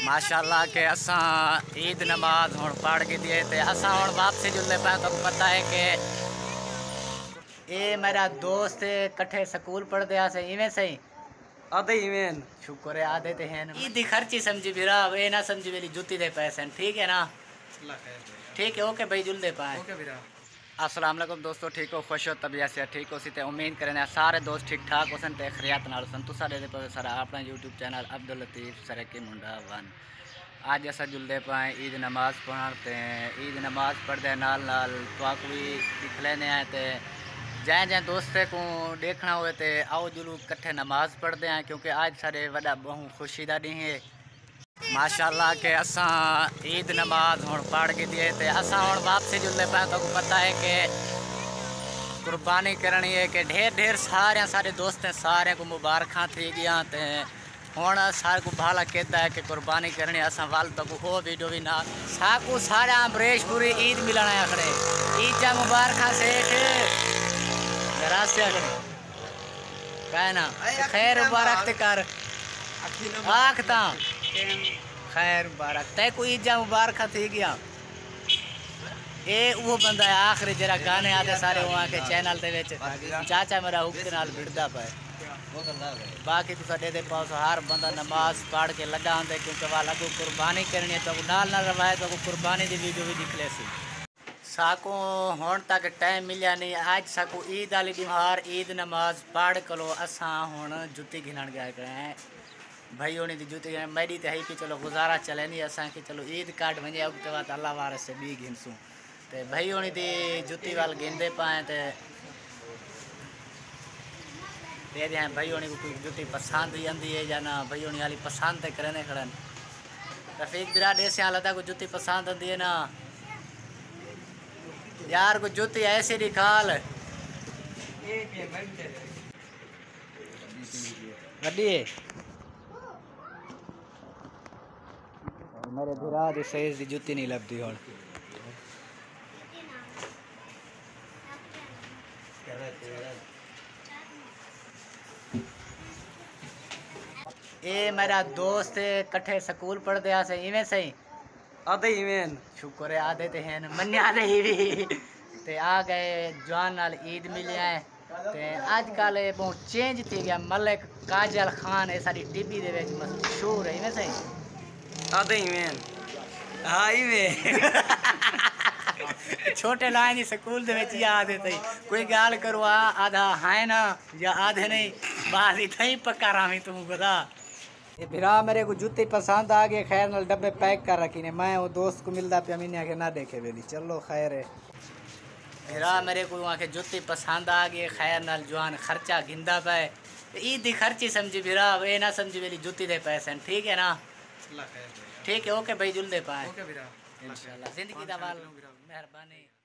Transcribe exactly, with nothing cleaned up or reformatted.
माशाल्लाह के असा ईद नमाज हुण पढ़ के दिए थे असा हुण वापसी जुलने पाए। तो पता है कि ये मेरा दोस्त कट्ठे स्कूल पढ़ते आसे इवें सही आधे इवें शुक्र है आधे ते हैं ईद खर्ची समझी फिरा वे ना समझी मेरी जूती दे पैसे ठीक है ना। ठीक है ओके भाई जुलदे पाए। अस्सलाम वालेकुम दोस्तों, ठीक हो खुश हो तबीयत से ठीक हो सी ते उम्मीद करें सारे दोस्त ठीक ठाक हो सन ते खरियात नाल सन। तुसा दे पे सारा अपना यूट्यूब चैनल अब्दुल लतीफ सरकी मुंडा वन। अज अस जुलदे पाए ईद नमाज पढ़ते ईद नमाज पढ़ते नाल नाल तुआक भी दिख लेने हैं ते जै जै दोस्ते को देखना हुए तो आओ जुलू कट्ठे नमाज पढ़ते हैं क्योंकि आज सारे वड़ा बहु खुशी का डी है। माशाल्लाह के असा ईद नमाज हुण पढ़ के दिए थे असा हुण वापसी जुलने पाए। तो पता है कि कुर्बानी करनी है कि ढेर ढेर सारे सारे दोस्त सारे को मुबारक थी गया तो हुण सारे को भाला कहता है कि कुर्बानी करनी असा वाल तक वो वीडियो भी ना साकू सारे अमरेशपुरी ईद मिलना है खड़े ईद जा मुबारक सेठ रास्ते खड़े कहना खैर मुबारक ते कर आखता खैर मुबारक तय को ईद जा मुबारक थी गया। ये वो बंदा है आखिरी जरा गाने आते सारे वहाँ के चैनल दे विच चाचा मेरा हुक के नाल भिड़दा पाए। बाकी तो साडे दे पास हर बंदा नमाज पढ़ के लगा आंदे क्योंकि वाला को कुर्बानी करनी है तो नाल नाल रवायत तो कुर्बानी दी वीडियो भी निकले सी साको हुण तक टाइम मिलिया नहीं। आज साको ईद वाली दिहार ईद नमाज पढ़ कलो असा हुण जुत्ती घिनण गया करें भाई होनी दी जुत्ती मेरी तो है कि चलो गुजारा चले नहीं असा कि चलो ईद काट वजे अगते बाद अल्लाह वारस से बी घिनसूँ तो भाई होनी दी जुत्ती वाल गिनते पाए तो दे दें भाई होनी को कोई जुत्ती पसंद ही आती है या ना भाई होनी वाली पसंद तो करने खड़न रफीक बिरा देसे हालत को जुत्ती पसंद आती है ना यार को जुत्ती ऐसे निकाल वड्डी मेरे बिरा दी साइज दी जुत्ती नहीं लभदी हुण ये मेरा दोस्त कट्ठे स्कूल पढ़ते आसे इवें सही आधे इवें शुक्र है आधे ते हैं मन्ने आधे ही भी ते आ गए जवान नाल ईद मिले हैं ते आजकल बहुत चेंज थी गया। मलिक काजल खान ये सारी टीवी दे विच मशहूर है इवें सही आधे इवें हाँ इवें छोटे लाइन स्कूल दे विच याद है तई कोई गाल करो आधा है ना या आधे नहीं बात इतना ही पक्का रामी तू बता। ये फिरा मेरे को जूते पसंद आ गए खैर नाल डब्बे पैक कर रखी ने मैं वो दोस्त को मिलता पे मैंने आके ना देखे बेली चलो खैर है फिरा मेरे को वहाँ के जूते पसंद आ गए खैर नाल जवान खर्चा गिंदा पे ईद दी खर्ची समझी फिरा वे ना समझी मेरी जूती दे पैसे ठीक है ना। ठीक है ओके भाई जुल दे पाए इंशाल्लाह जिंदगी दा वाल मेहरबानी।